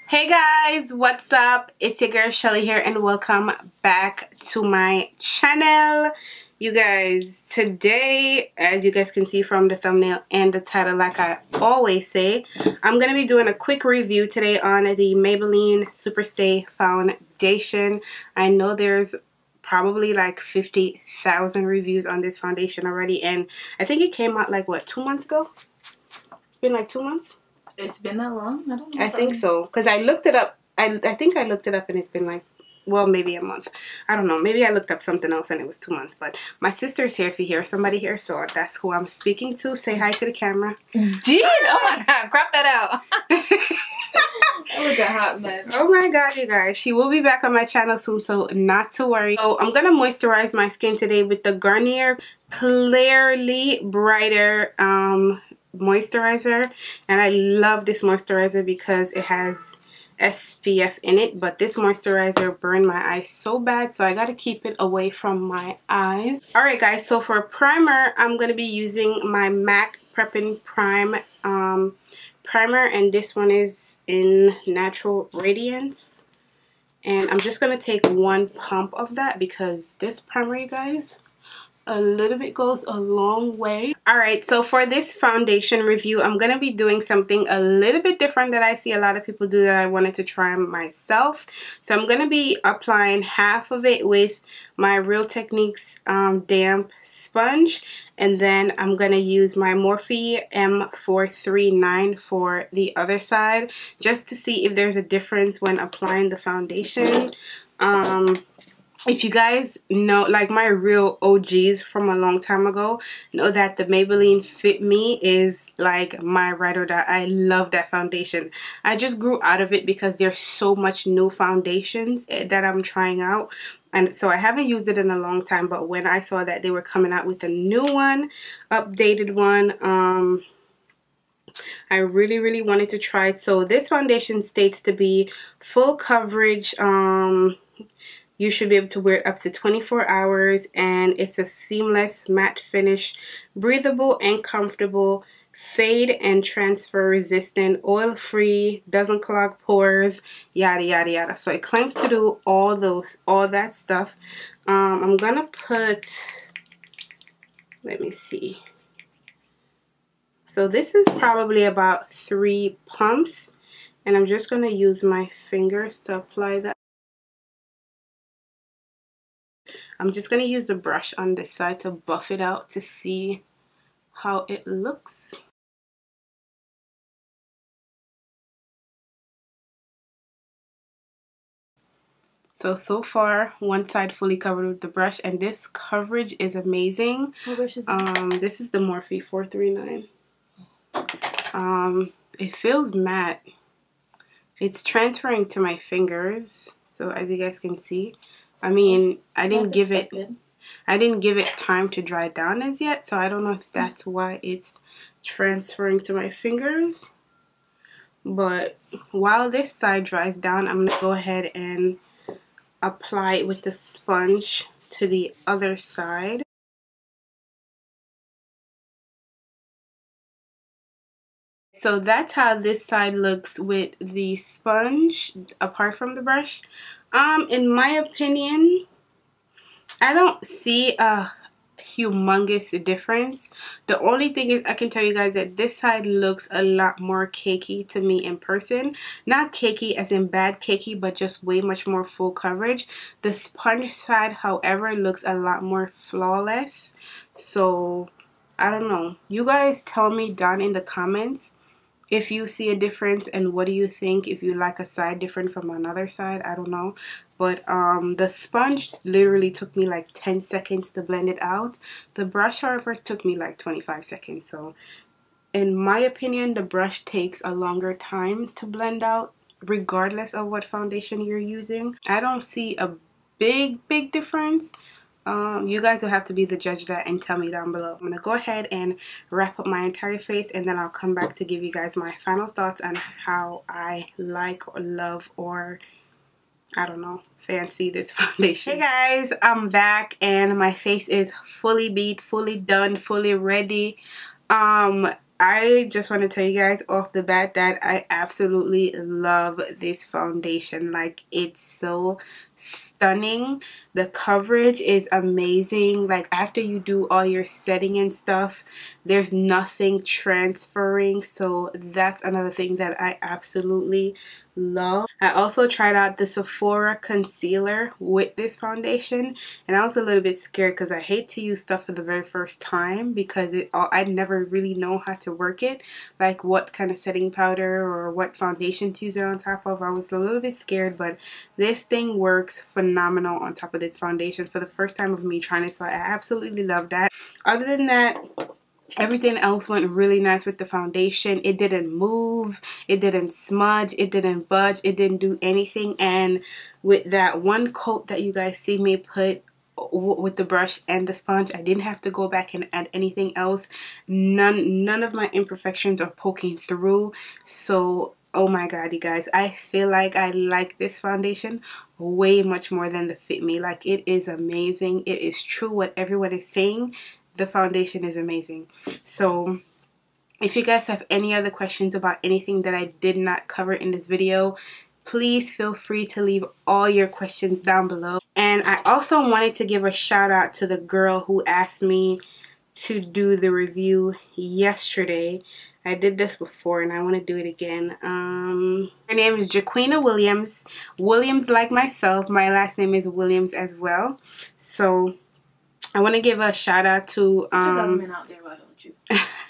Hey guys, what's up? It's your girl Shelly here and welcome back to my channel. You guys, today, as you guys can see from the thumbnail and the title, like I always say, I'm going to be doing a quick review today on the Maybelline Superstay foundation. I know there's probably like 50,000 reviews on this foundation already, and I think it came out like, what, 2 months ago? It's been like 2 months? It's been that long? I don't know. I think so, because I looked it up. I think I looked it up and it's been like, well, maybe a month. I don't know. Maybe I looked up something else and it was 2 months. But my sister's here if you hear somebody here, so that's who I'm speaking to. Say hi to the camera. Did? Oh my god, crop that out. That was a hot mess. Oh my god, you guys. She will be back on my channel soon, so not to worry. So I'm going to moisturize my skin today with the Garnier Clearly Brighter moisturizer. And I love this moisturizer because it has SPF in it, but this moisturizer burned my eyes so bad, so I gotta keep it away from my eyes. Alright guys, so for primer, I'm gonna be using my MAC Preppin' Prime primer, and this one is in Natural Radiance. And I'm just gonna take one pump of that because this primer, you guys, a little bit goes a long way. Alright, so for this foundation review, I'm going to be doing something a little bit different that I see a lot of people do that I wanted to try myself. So I'm going to be applying half of it with my Real Techniques damp sponge, and then I'm going to use my Morphe M439 for the other side, just to see if there's a difference when applying the foundation. If you guys know, like my real OGs from a long time ago, know that the Maybelline Fit Me is like my ride or die. I love that foundation. I just grew out of it because there's so much new foundations that I'm trying out. And so I haven't used it in a long time, but when I saw that they were coming out with a new one, updated one, I really wanted to try it. So this foundation states to be full coverage. You should be able to wear it up to 24 hours, and it's a seamless matte finish, breathable and comfortable, fade and transfer resistant, oil free, doesn't clog pores, yada yada yada. So it claims to do all that stuff. I'm gonna put, let me see. So this is probably about 3 pumps, and I'm just gonna use my fingers to apply that. I'm just going to use the brush on this side to buff it out to see how it looks. So far, one side fully covered with the brush, and this coverage is amazing. What brush is that? This is the Morphe 439. It feels matte. It's transferring to my fingers, so as you guys can see. I mean, I didn't give it time to dry down as yet, so I don't know if that's why it's transferring to my fingers. But while this side dries down, I'm going to go ahead and apply it with the sponge to the other side. So that's how this side looks with the sponge apart from the brush. In my opinion, I don't see a humongous difference. The only thing is, I can tell you guys that this side looks a lot more cakey to me in person. Not cakey as in bad cakey, but just way much more full coverage. The sponge side, however, looks a lot more flawless. So I don't know. You guys tell me down in the comments if you see a difference, and what do you think, if you like a side different from another side. I don't know. But the sponge literally took me like 10 seconds to blend it out. The brush, however, took me like 25 seconds. So in my opinion, the brush takes a longer time to blend out regardless of what foundation you're using. I don't see a big difference. You guys will have to be the judge of that and tell me down below. I'm going to go ahead and wrap up my entire face, and then I'll come back to give you guys my final thoughts on how I like or love, or I don't know, fancy this foundation. Hey guys, I'm back and my face is fully beat, fully done, fully ready. I just want to tell you guys off the bat that I absolutely love this foundation. Like, it's so stunning. The coverage is amazing. Like, after you do all your setting and stuff, there's nothing transferring. So that's another thing that I absolutely love. I also tried out the Sephora concealer with this foundation, and I was a little bit scared because I hate to use stuff for the very first time because I never really know how to work it, like what kind of setting powder or what foundation to use it on top of. I was a little bit scared, but this thing works phenomenal on top of this foundation for the first time of me trying it, so I absolutely love that. Other than that, everything else went really nice with the foundation. It didn't move, it didn't smudge, it didn't budge, it didn't do anything. And with that one coat that you guys see me put with the brush and the sponge, I didn't have to go back and add anything else. None of my imperfections are poking through. So oh my god, you guys, I feel like I like this foundation way much more than the Fit Me. Like, it is amazing. It is true what everyone is saying. The foundation is amazing. So if you guys have any other questions about anything that I did not cover in this video, please feel free to leave all your questions down below. And I also wanted to give a shout out to the girl who asked me to do the review yesterday. I did this before and I want to do it again. Her name is Jaquina Williams. Williams like myself. My last name is Williams as well. So I want to give a shout out to government out there, why don't you?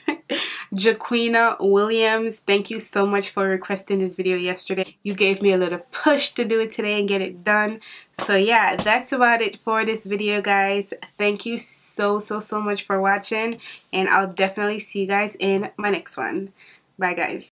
Jaquina Williams. Thank you so much for requesting this video yesterday. You gave me a little push to do it today and get it done. So yeah, that's about it for this video, guys. Thank you so much for watching, and I'll definitely see you guys in my next one. Bye, guys.